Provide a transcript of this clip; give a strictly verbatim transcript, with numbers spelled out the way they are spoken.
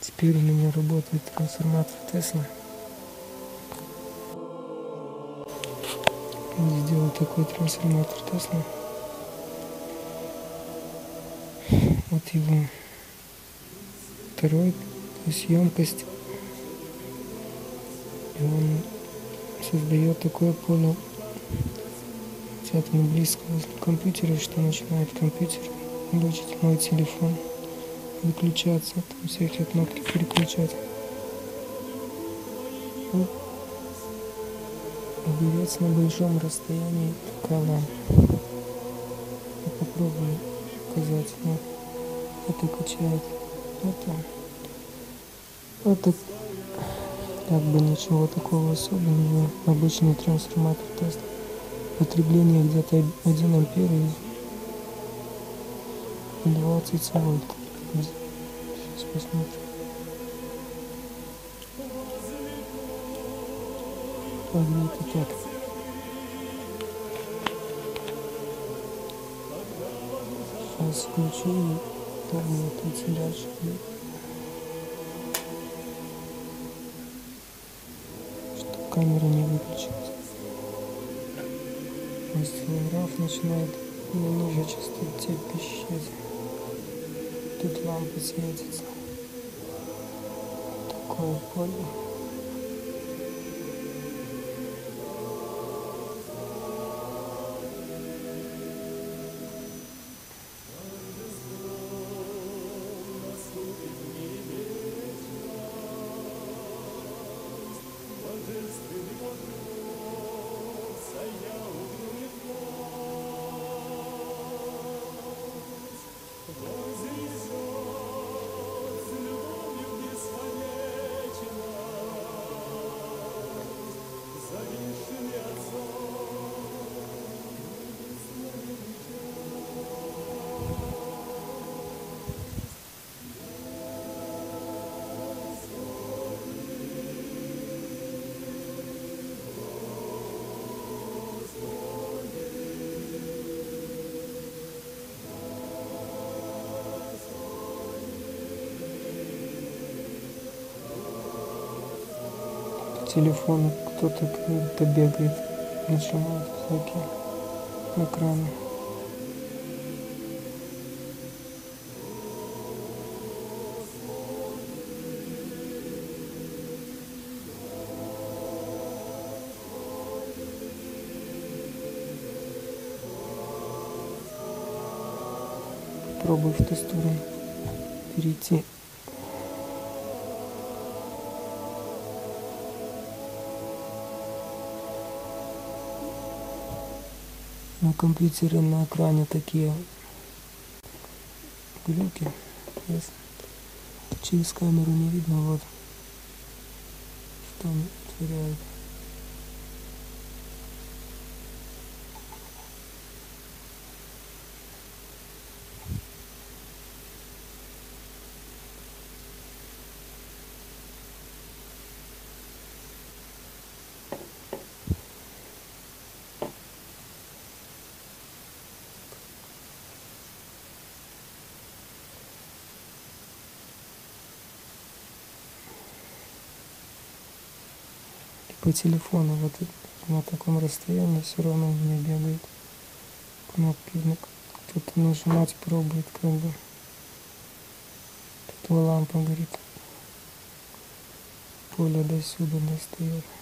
Теперь у меня работает трансформатор Тесла. Сделал такой трансформатор Тесла. Вот его второй, то есть емкость. И он создает такое поле относительно близко возле компьютера, что начинает компьютер глючить мой телефон, выключаться, там всякие кнопки переключать. Вот. Берется на большом расстоянии такая лампа. Я попробую показать. Вот. Это качает. Это, это как бы ничего такого особенного. Обычный трансформатор Тесла. Потребление где-то один ампер и двадцать вольт. Сейчас посмотрим. А где-то так. Сейчас включу и пробую идти дальше. Чтобы камера не выключилась. Осциллограф начинает на ниже частоте пищать. Тут лампа светится. Такое поле. Телефон кто-то как-то бегает, нажимает всякие экраны. Попробую в ту сторону перейти. На компьютере на экране такие глюки. Через камеру не видно, вот что он теряет. По телефону вот на таком расстоянии все равно у меня бегает кнопки. Кто-то нажимать пробует, как бы. Тут лампа горит. Поле до сюда достает.